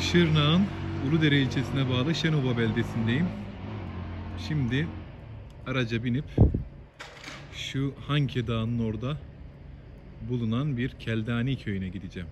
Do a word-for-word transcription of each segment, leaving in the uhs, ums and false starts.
Şırnak'ın Uludere ilçesine bağlı Şenoba beldesindeyim. Şimdi araca binip şu Hanke Dağı'nın orada bulunan bir Keldani köyüne gideceğim.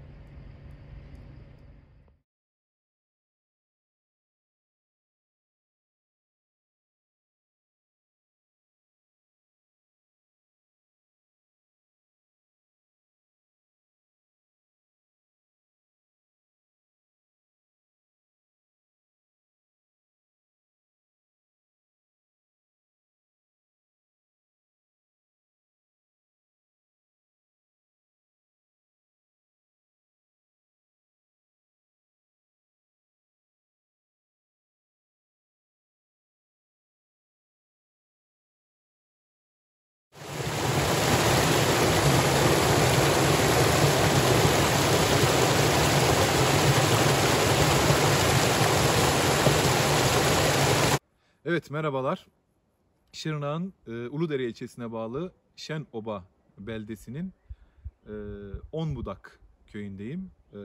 Evet, merhabalar. Şırnak'ın e, Uludere ilçesine bağlı Şenoba beldesinin e, Onbudak köyündeyim. E,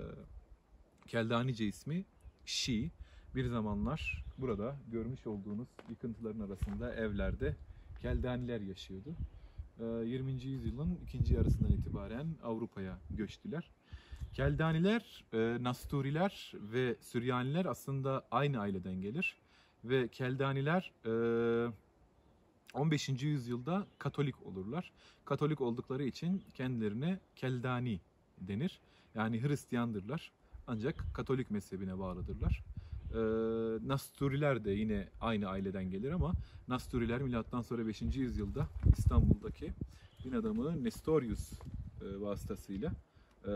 Keldanice ismi Şi. Bir zamanlar burada görmüş olduğunuz yıkıntıların arasında evlerde Keldaniler yaşıyordu. E, yirminci yüzyılın ikinci yarısından itibaren Avrupa'ya göçtüler. Keldaniler, e, Nasturiler ve Süryaniler aslında aynı aileden gelir. Ve Keldaniler e, on beşinci yüzyılda Katolik olurlar. Katolik oldukları için kendilerine Keldani denir. Yani Hristiyandırlar. Ancak Katolik mezhebine bağlıdırlar. Ee, Nasturiler de yine aynı aileden gelir ama Nasturiler milattan sonra beşinci yüzyılda İstanbul'daki din adamı Nestorius e, vasıtasıyla e,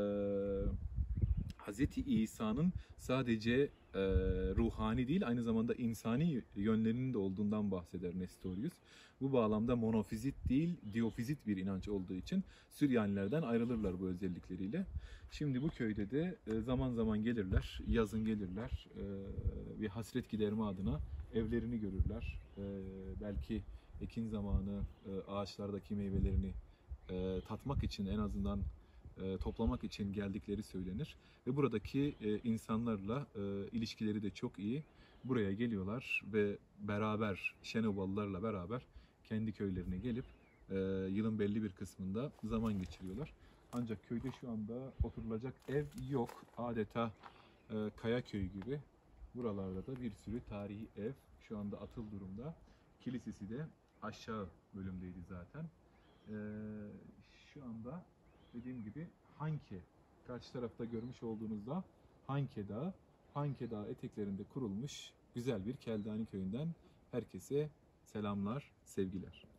Hazreti İsa'nın sadece e, ruhani değil aynı zamanda insani yönlerinin de olduğundan bahseder Nestorius. Bu bağlamda monofizit değil diofizit bir inanç olduğu için Süryanilerden ayrılırlar bu özellikleriyle. Şimdi bu köyde de e, zaman zaman gelirler, yazın gelirler, e, bir hasret giderme adına evlerini görürler. E, belki ekin zamanı e, ağaçlardaki meyvelerini e, tatmak için en azından e, toplamak için geldikleri söylenir. Ve buradaki e, insanlarla e, ilişkileri de çok iyi. Buraya geliyorlar ve beraber, Şenobalılarla beraber kendi köylerine gelip e, yılın belli bir kısmında zaman geçiriyorlar. Ancak köyde şu anda oturulacak ev yok. Adeta e, kaya köy gibi. Buralarda da bir sürü tarihi ev şu anda atıl durumda. Kilisesi de aşağı bölümdeydi zaten. E, şu anda dediğim gibi Hanke, karşı tarafta görmüş olduğunuzda Hanke Dağı, Hanke Dağı eteklerinde kurulmuş güzel bir Keldani köyünden herkese selamlar, sevgiler.